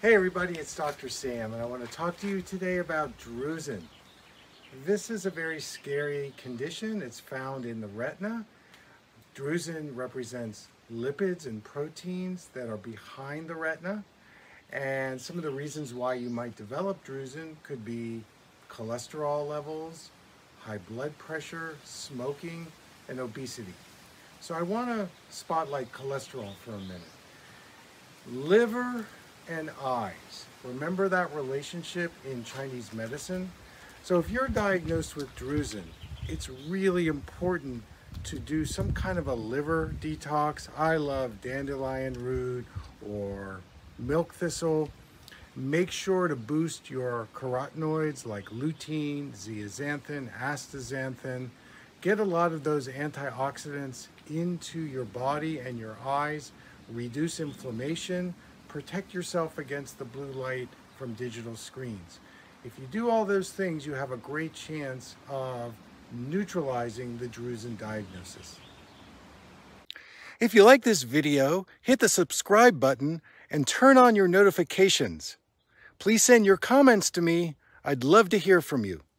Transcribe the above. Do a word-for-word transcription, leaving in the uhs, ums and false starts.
Hey everybody, it's Doctor Sam, and I want to talk to you today about drusen. This is a very scary condition. It's found in the retina. Drusen represents lipids and proteins that are behind the retina. And some of the reasons why you might develop drusen could be cholesterol levels, high blood pressure, smoking, and obesity. So I want to spotlight cholesterol for a minute. Liver and eyes. Remember that relationship in Chinese medicine? So if you're diagnosed with drusen, it's really important to do some kind of a liver detox. I love dandelion root or milk thistle. Make sure to boost your carotenoids like lutein, zeaxanthin, astaxanthin. Get a lot of those antioxidants into your body and your eyes. Reduce inflammation. Protect yourself against the blue light from digital screens. If you do all those things, you have a great chance of neutralizing the drusen diagnosis. If you like this video, hit the subscribe button and turn on your notifications. Please send your comments to me. I'd love to hear from you.